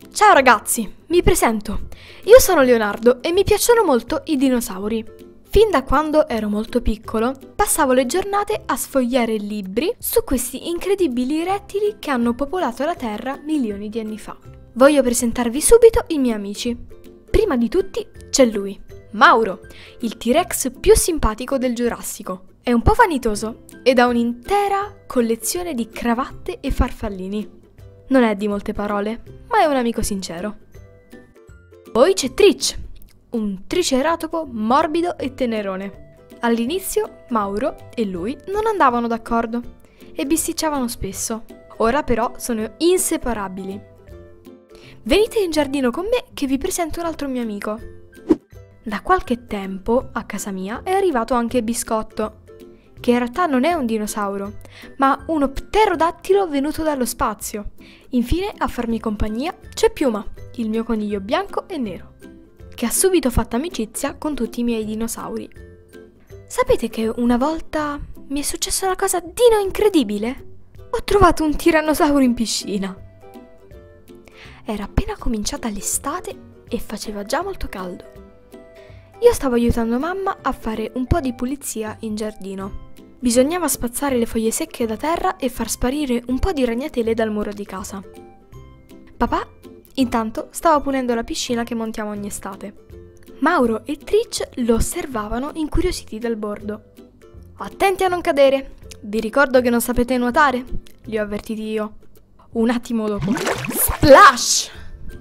Ciao ragazzi, mi presento. Io sono Leonardo e mi piacciono molto i dinosauri. Fin da quando ero molto piccolo, passavo le giornate a sfogliare libri su questi incredibili rettili che hanno popolato la Terra milioni di anni fa. Voglio presentarvi subito i miei amici. Prima di tutti c'è lui, Mauro, il T-Rex più simpatico del Giurassico. È un po' vanitoso ed ha un'intera collezione di cravatte e farfallini. Non è di molte parole, ma è un amico sincero. Poi c'è Tritch, un triceratopo morbido e tenerone. All'inizio Mauro e lui non andavano d'accordo e bisticciavano spesso. Ora però sono inseparabili. Venite in giardino con me che vi presento un altro mio amico. Da qualche tempo a casa mia è arrivato anche Biscotto, che in realtà non è un dinosauro, ma uno pterodattilo venuto dallo spazio. Infine, a farmi compagnia, c'è Piuma, il mio coniglio bianco e nero, che ha subito fatto amicizia con tutti i miei dinosauri. Sapete che una volta mi è successa una cosa dino incredibile? Ho trovato un tirannosauro in piscina. Era appena cominciata l'estate e faceva già molto caldo. Io stavo aiutando mamma a fare un po' di pulizia in giardino. Bisognava spazzare le foglie secche da terra e far sparire un po' di ragnatele dal muro di casa. Papà, intanto, stava pulendo la piscina che montiamo ogni estate. Mauro e Tritch lo osservavano incuriositi dal bordo. Attenti a non cadere! Vi ricordo che non sapete nuotare? Li ho avvertiti io. Un attimo dopo. Splash!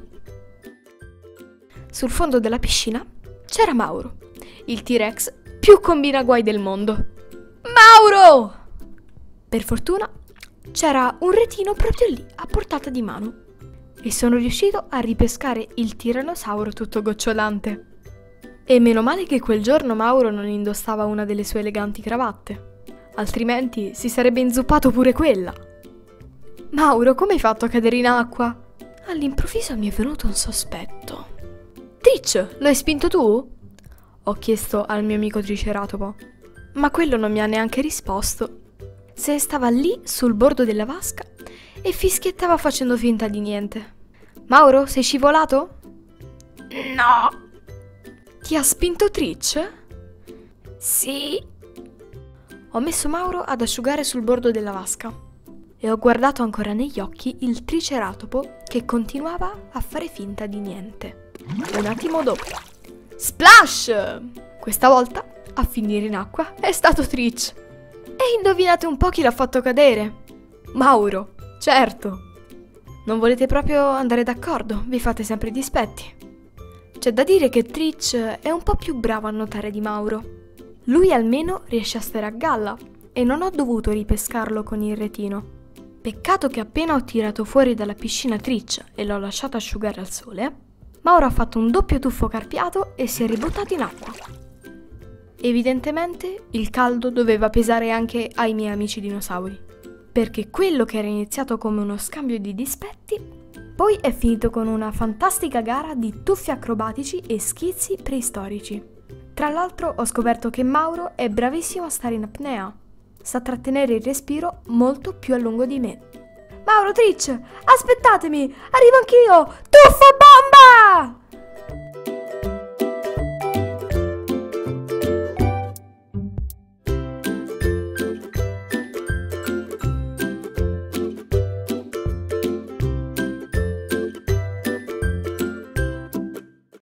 Sul fondo della piscina c'era Mauro, il T-Rex più combinaguai del mondo. Mauro! Per fortuna c'era un retino proprio lì, a portata di mano, e sono riuscito a ripescare il tirannosauro tutto gocciolante. E meno male che quel giorno Mauro non indossava una delle sue eleganti cravatte, altrimenti si sarebbe inzuppato pure quella. Mauro, come hai fatto a cadere in acqua? All'improvviso mi è venuto un sospetto. Tritch, lo hai spinto tu? Ho chiesto al mio amico triceratopo, ma quello non mi ha neanche risposto. Se stava lì sul bordo della vasca e fischiettava facendo finta di niente. Mauro, sei scivolato? No! Ti ha spinto Tritch? Sì. Ho messo Mauro ad asciugare sul bordo della vasca e ho guardato ancora negli occhi il triceratopo che continuava a fare finta di niente. Un attimo dopo. Splash! Questa volta a finire in acqua è stato Tritch. E indovinate un po' chi l'ha fatto cadere? Mauro, certo. Non volete proprio andare d'accordo? Vi fate sempre i dispetti. C'è da dire che Tritch è un po' più bravo a nuotare di Mauro. Lui almeno riesce a stare a galla e non ho dovuto ripescarlo con il retino. Peccato che appena ho tirato fuori dalla piscina Tritch e l'ho lasciato asciugare al sole, Mauro ha fatto un doppio tuffo carpiato e si è ributtato in acqua. Evidentemente il caldo doveva pesare anche ai miei amici dinosauri, perché quello che era iniziato come uno scambio di dispetti poi è finito con una fantastica gara di tuffi acrobatici e schizzi preistorici. Tra l'altro ho scoperto che Mauro è bravissimo a stare in apnea, sa trattenere il respiro molto più a lungo di me. Mauro, Tritch, aspettatemi, arrivo anch'io, tuffo bomba!